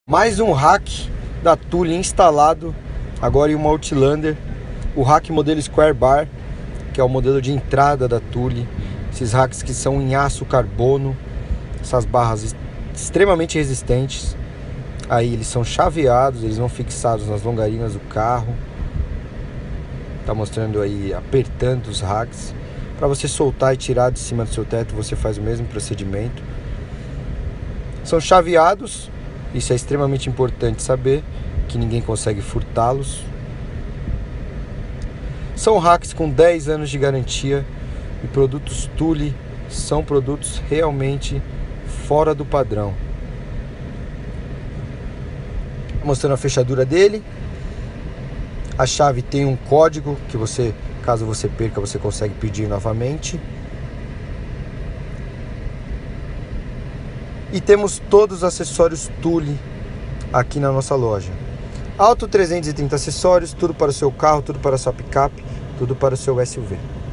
Mais um hack da Thule instalado agora em uma Outlander, o hack modelo Square Bar, que é o modelo de entrada da Thule. Esses hacks que são em aço carbono, essas barras extremamente resistentes. Aí eles são chaveados, eles vão fixados nas longarinas do carro. Tá mostrando aí, apertando os hacks. Para você soltar e tirar de cima do seu teto, você faz o mesmo procedimento. São chaveados. Isso é extremamente importante saber, que ninguém consegue furtá-los. São hacks com 10 anos de garantia e produtos Thule são produtos realmente fora do padrão. Mostrando a fechadura dele. A chave tem um código que você, caso você perca, você consegue pedir novamente. E temos todos os acessórios Thule aqui na nossa loja. Alto 330 acessórios, tudo para o seu carro, tudo para a sua picape, tudo para o seu SUV.